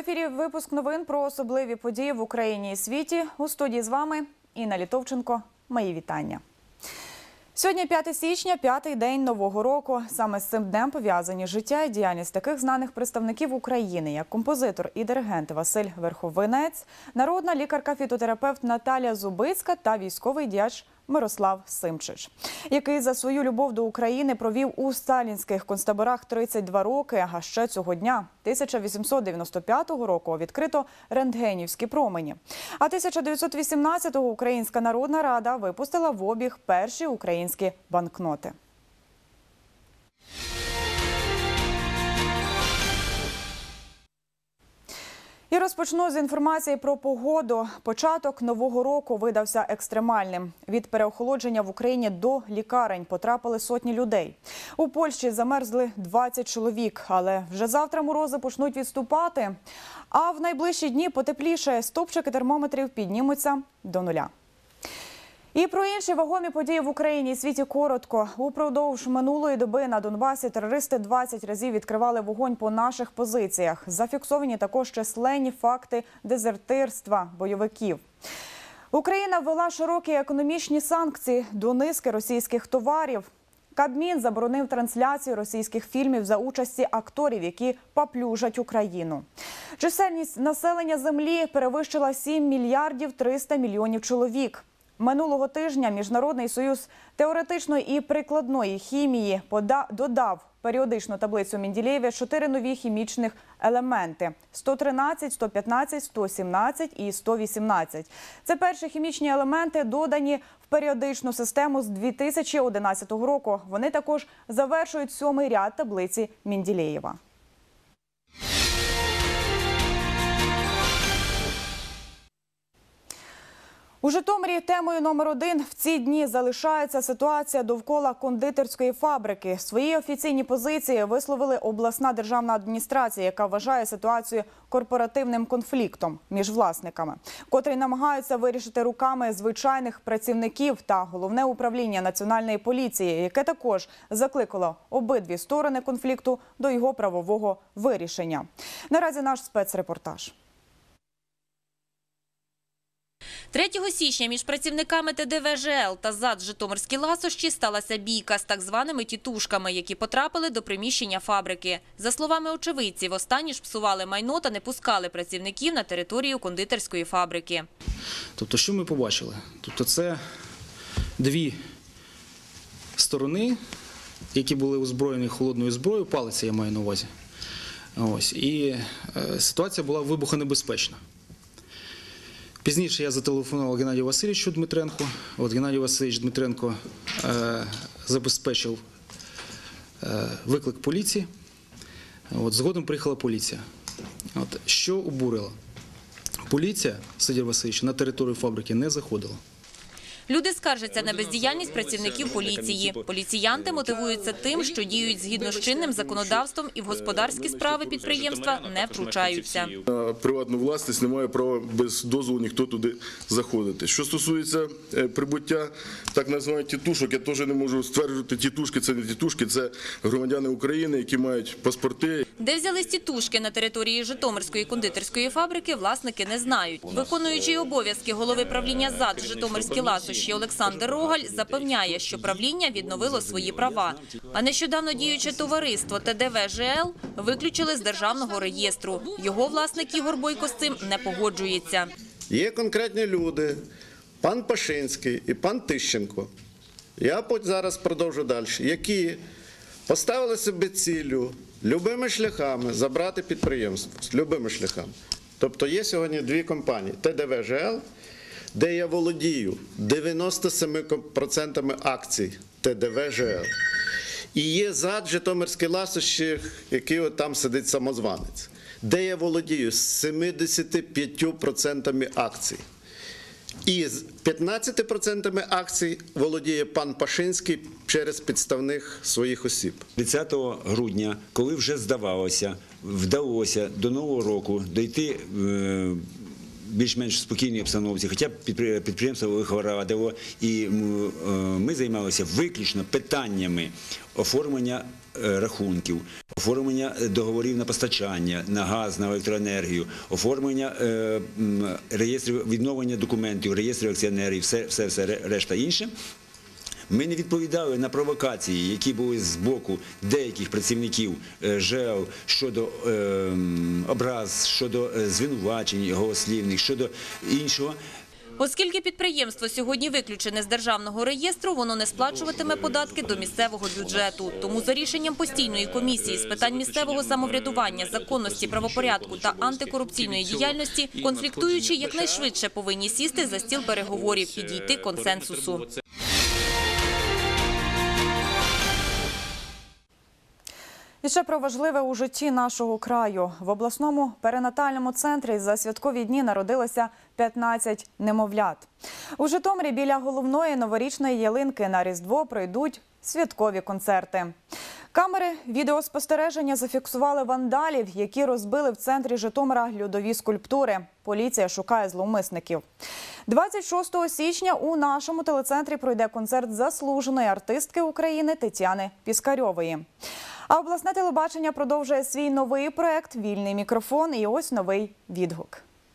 ефірі випуск новин про особливі події в Україні і світі. У студії з вами Інна Літовченко. Мої вітання. Сьогодні 5 січня, п'ятий день Нового року. Саме з цим днем пов'язані життя і діяльність таких знаних представників України, як композитор і диригент Василь Верховинець, народна лікарка-фітотерапевт Наталія Зубицька та військовий діяч Мирослав Симчич, який за свою любов до України провів у сталінських концтаборах 32 роки, а ще цього дня, 1895 року, відкрито рентгенівські промені. А 1918-го Українська Народна Рада випустила в обіг перші українські банкноти. І розпочну з інформації про погоду. Початок Нового року видався екстремальним. Від переохолодження в Україні до лікарень потрапили сотні людей. У Польщі замерзли 20 чоловік, але вже завтра морози почнуть відступати. А в найближчі дні потепліше, стопчики термометрів піднімуться до нуля. І про інші вагомі події в Україні і світі коротко. Упродовж минулої доби на Донбасі терористи 20 разів відкривали вогонь по наших позиціях. Зафіксовані також численні факти дезертирства бойовиків. Україна ввела широкі економічні санкції до низки російських товарів. Кабмін заборонив трансляцію російських фільмів за участі акторів, які поплюжать Україну. Чисельність населення землі перевищила 7 мільярдів 300 мільйонів чоловік. Минулого тижня Міжнародний союз теоретичної і прикладної хімії додав періодичну таблицю Менделєєва 4 нові хімічних елементи – 113, 115, 117 і 118. Це перші хімічні елементи, додані в періодичну систему з 2011 року. Вони також завершують 7-й ряд таблиці Менделєєва. У Житомирі темою номер 1 в ці дні залишається ситуація довкола кондитерської фабрики. Свої офіційні позиції висловили обласна державна адміністрація, яка вважає ситуацію корпоративним конфліктом між власниками, котрий намагаються вирішити руками звичайних працівників, та Головне управління Національної поліції, яке також закликало обидві сторони конфлікту до його правового вирішення. Наразі наш спецрепортаж. 3 січня між працівниками ТДВ ЖЛ та ЗАД «Житомирські ласощі» сталася бійка з так званими тітушками, які потрапили до приміщення фабрики. За словами очевидців, останні ж псували майно та не пускали працівників на територію кондитерської фабрики. Тобто, що ми побачили? Тобто, це дві сторони, які були озброєні холодною зброєю, палиці я маю на увазі. Ось. І ситуація була вибухонебезпечна. Пізніше я зателефонував Геннадію Васильовичу Дмитренку. Геннадій Васильович Дмитренко забезпечив виклик поліції. Згодом приїхала поліція. Що обурило? Поліція, Сидір Васильович, на територію фабрики не заходила. Люди скаржаться на бездіяльність працівників поліції. Поліціянти мотивуються тим, що діють згідно з чинним законодавством і в господарські справи підприємства не втручаються. На приватну власність немає права без дозволу ніхто туди заходити. Що стосується прибуття так званих тітушок, я теж не можу стверджувати, тітушки – це не тітушки, це громадяни України, які мають паспорти. Де взялись тітушки на території Житомирської кондитерської фабрики, власники не знають. Виконуючий обов'язки голови правління ЗАД «Житомирські ласощі» Олександр Рогаль запевняє, що правління відновило свої права. А нещодавно діюче товариство ТДВ ЖЛ виключили з державного реєстру. Його власник Ігор Бойко з цим не погоджується. Є конкретні люди, пан Пашинський і пан Тищенко, я зараз продовжу далі, які поставили собі ціллю любими шляхами забрати підприємство, любими шляхами. Тобто є сьогодні дві компанії – ТДВ ЖЛ, де я володію 97% акцій ТДВ ЖЛ. І є ЗАД «Житомирські ласощі», який там сидить самозванець, де я володію 75% акцій. І з 15% акцій володіє пан Пашинський через підставних своїх осіб. 30 грудня, коли вже вдалося до Нового року дійти більш-менш спокійній обстановці, хоча підприємство вихорадило, і ми займалися виключно питаннями оформлення рахунків, оформлення договорів на постачання, на газ, на електроенергію, оформлення реєстрів, відновлення документів, реєстрів акціонерів, все решта інше. Ми не відповідали на провокації, які були з боку деяких працівників ЖЕЛ щодо образ, щодо звинувачень голослівних, щодо іншого. Оскільки підприємство сьогодні виключене з державного реєстру, воно не сплачуватиме податки до місцевого бюджету. Тому за рішенням постійної комісії з питань місцевого самоврядування, законності, правопорядку та антикорупційної діяльності, конфліктуючі якнайшвидше повинні сісти за стіл переговорів і дійти консенсусу. І ще про важливе у житті нашого краю. В обласному перинатальному центрі за святкові дні народилося 15 немовлят. У Житомирі біля головної новорічної ялинки на Різдво пройдуть святкові концерти. Камери відеоспостереження зафіксували вандалів, які розбили в центрі Житомира льодові скульптури. Поліція шукає зловмисників. 26 січня у нашому телецентрі пройде концерт заслуженої артистки України Тетяни Піскарьової. А обласне телебачення продовжує свій новий проект «Вільний мікрофон». І ось новий відгук.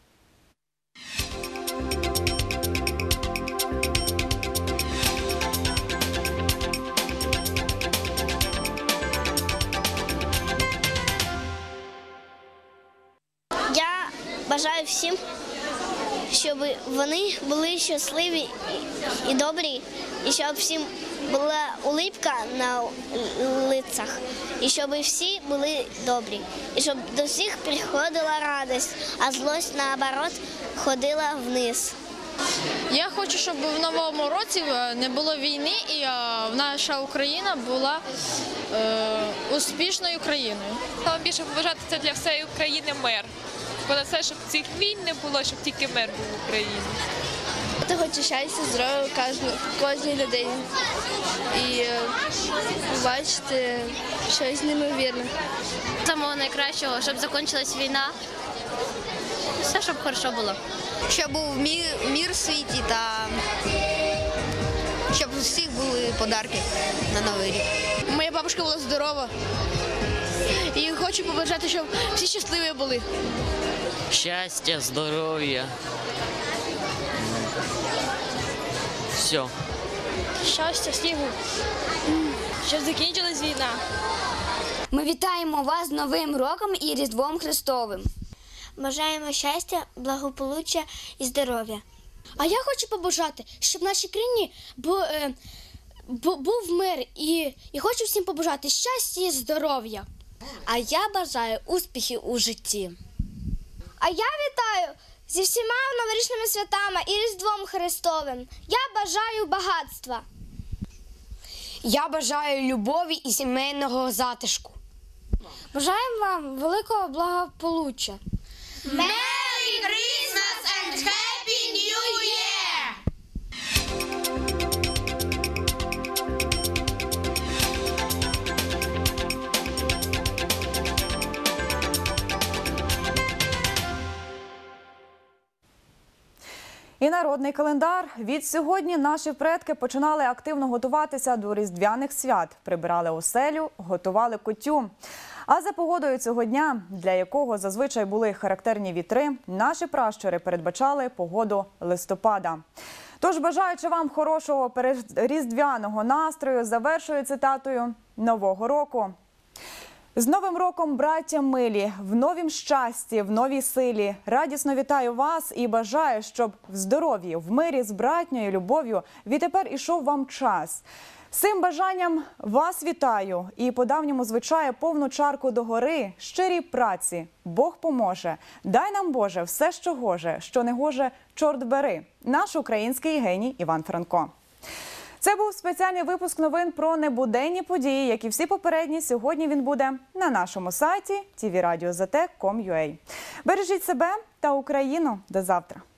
Я бажаю всім, щоб вони були щасливі і добрі, і щоб всім була улыбка на лицях, і щоб всі були добрі, і щоб до всіх приходила радість, а злость, наоборот, ходила вниз. Я хочу, щоб в новому році не було війни і наша Україна була успішною країною. Саме більше побажати це для всієї України мир. Бо на все, щоб цих війн не було, щоб тільки мир був в Україні. Я хочу щастя, здоров'я кожній людині і побачити щось неймовірне. Самого найкращого, щоб закінчилась війна, все, щоб хорошо було. Щоб був мир в світі та щоб у всіх були подарки на Новий рік. Моя бабушка була здорова і хочу побажати, щоб всі щасливі були. Щастя, здоров'я. Все. Щастя, снігу, щоб закінчилась війна. Ми вітаємо вас з Новим роком і Різдвом Христовим. Бажаємо щастя, благополуччя і здоров'я. А я хочу побажати, щоб в нашій країні був мир і хочу всім побажати щастя і здоров'я. А я бажаю успіхів у житті. А я вітаю зі всіма новорічними святами і Різдвом Христовим. Я бажаю багатства. Я бажаю любові і сімейного затишку. Бажаємо вам великого благополуччя. Merry Christmas and Happy New Year! І народний календар. Відсьогодні наші предки починали активно готуватися до різдвяних свят. Прибирали оселю, готували куттю. А за погодою цього дня, для якого зазвичай були характерні вітри, наші пращури передбачали погоду листопада. Тож, бажаючи вам хорошого різдвяного настрою, завершую цитатою «Нового року». З Новим роком, браття милі, в новім щасті, в новій силі. Радісно вітаю вас і бажаю, щоб в здоров'ї, в мирі з братньою любов'ю відтепер ішов вам час. З цим бажанням вас вітаю і по давньому звичаю повну чарку догори, щирій праці. Бог поможе. Дай нам, Боже, все, що гоже, що не гоже, чорт бери. Наш український геній Іван Франко. Це був спеціальний випуск новин про небуденні події, як і всі попередні. Сьогодні він буде на нашому сайті tvradio.zt.com.ua. Бережіть себе та Україну. До завтра.